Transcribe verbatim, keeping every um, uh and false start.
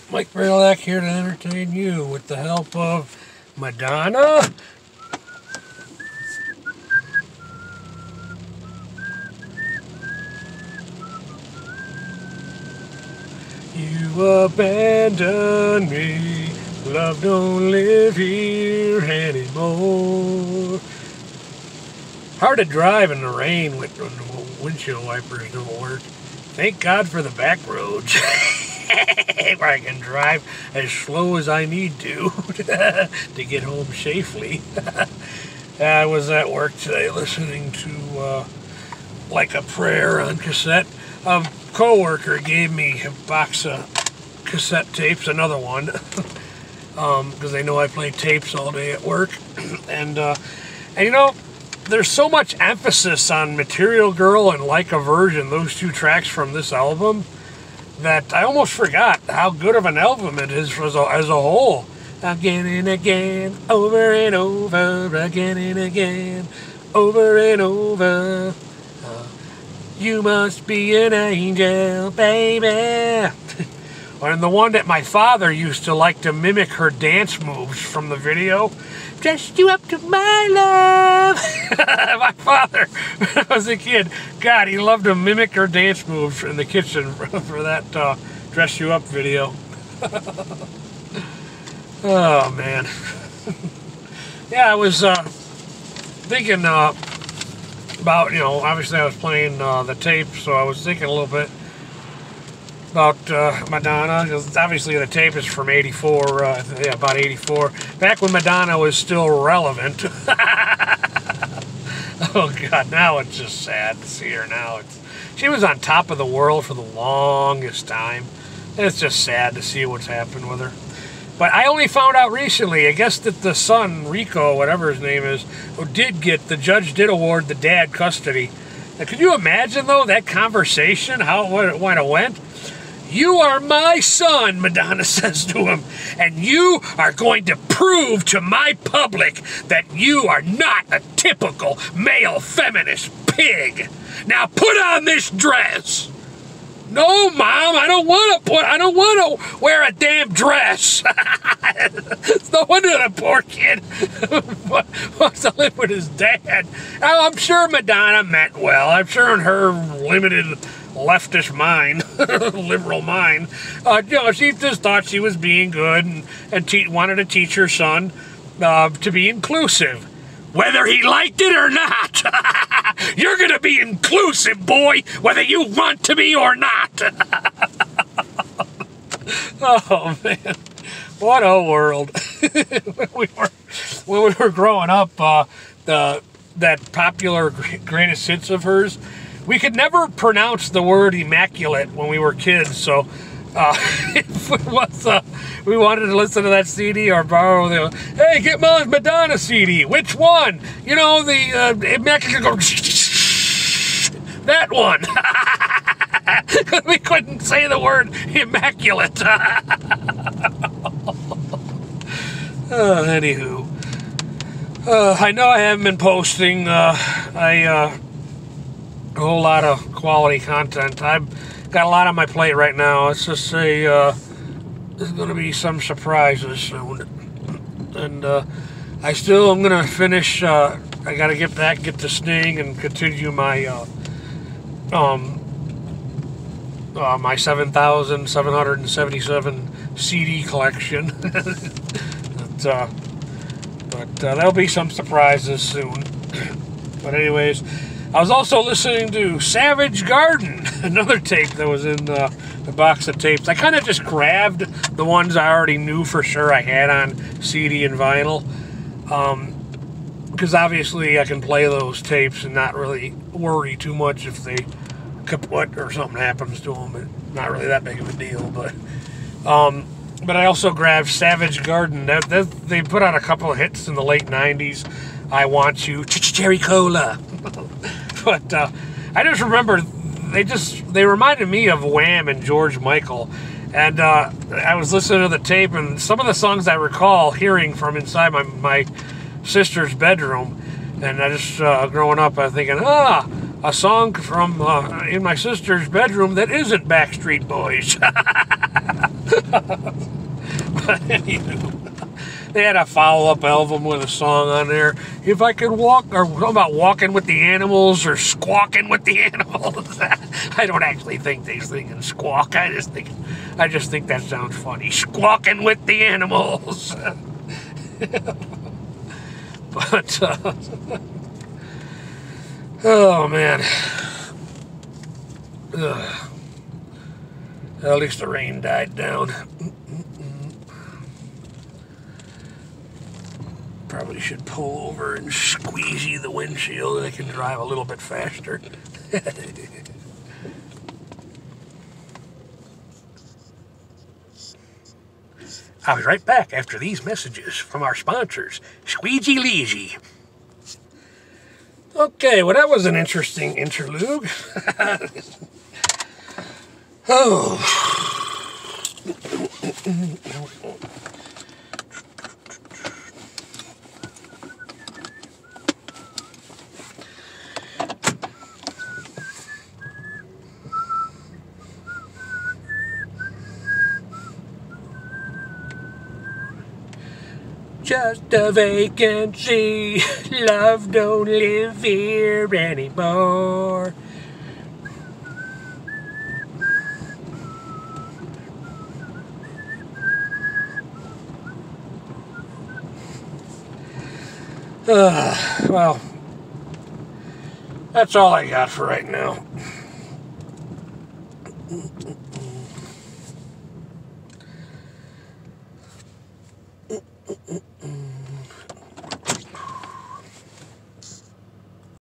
Mike Braylock here to entertain you with the help of Madonna. You abandoned me, love don't live here anymore. Hard to drive in the rain when the windshield wipers don't work. Thank God for the back roads where I can drive as slow as I need to to get home safely. I was at work today listening to uh, Like a Prayer on cassette. A co-worker gave me a box of cassette tapes, another one, because um, they know I play tapes all day at work. and, uh, and you know, there's so much emphasis on Material Girl and Like a Virgin, those two tracks from this album, that I almost forgot how good of an album it is as a, as a whole. Again and again, over and over, again and again, over and over. Uh, you must be an angel, baby. And the one that my father used to like to mimic her dance moves from the video. Dressed you up to my love. My father, when I was a kid, God, he loved to mimic her dance moves in the kitchen for, for that uh, Dress You Up video. Oh, man. Yeah, I was uh, thinking uh, about, you know, obviously I was playing uh, the tape, so I was thinking a little bit about uh, Madonna, because obviously the tape is from eighty-four, uh, yeah, about eighty-four, back when Madonna was still relevant. Oh God, now it's just sad to see her now. It's, she was on top of the world for the longest time, and it's just sad to see what's happened with her. But I only found out recently, I guess that the son, Rico, whatever his name is, who did get, the judge did award the dad custody. Now, could you imagine, though, that conversation, how it went? You are my son, Madonna says to him, and you are going to prove to my public that you are not a typical male feminist pig. Now put on this dress. No, Mom, I don't want to put, I don't want to wear a damn dress. It's no wonder the poor kid wants to live with his dad. Now, I'm sure Madonna meant well. I'm sure in her limited leftist mind, liberal mind, uh, you know, she just thought she was being good and, and te wanted to teach her son uh, to be inclusive. Whether he liked it or not, you're going to be inclusive, boy, whether you want to be or not. Oh, man. What a world. when, we were, when we were growing up, uh, the, that popular greatest hits of hers, we could never pronounce the word immaculate when we were kids, so uh, if it was, uh, we wanted to listen to that C D or borrow the, hey, get Mom's Madonna C D. Which one? You know, the uh, immaculate, that one. We couldn't say the word immaculate. uh, anywho, uh, I know I haven't been posting. Uh, I, uh, a whole lot of quality content. I've got a lot on my plate right now. Let's just say uh, there's going to be some surprises soon. And uh, I still am going to finish, uh, I got to get back, get to Sting and continue my uh, um, uh, my seven thousand seven hundred seventy-seven C D collection. but uh, but uh, there'll be some surprises soon. But anyways, I was also listening to Savage Garden, another tape that was in the, the box of tapes. I kind of just grabbed the ones I already knew for sure I had on C D and vinyl. Um, because obviously I can play those tapes and not really worry too much if they kaput or something happens to them. It's not really that big of a deal. But um, but I also grabbed Savage Garden. That, that, they put out a couple of hits in the late nineties. I Want You, Cherry Cola. But uh, I just remember they just they reminded me of Wham and George Michael, and uh, I was listening to the tape, and some of the songs I recall hearing from inside my my sister's bedroom, and I just uh, growing up, I was thinking, ah, a song from uh, in my sister's bedroom that isn't Backstreet Boys. But anywho, they had a follow-up album with a song on there. If I could walk, or something about walking with the animals, or squawking with the animals. I don't actually think they're thinking squawk. I just think, I just think that sounds funny. Squawking with the animals. But uh, oh man. Ugh. At least the rain died down. Probably should pull over and squeegee the windshield so I can drive a little bit faster. I'll be right back after these messages from our sponsors, Squeegee Leegee. Okay, well that was an interesting interlude. Oh. Just a vacancy, love don't live here anymore. Uh, well, that's all I got for right now.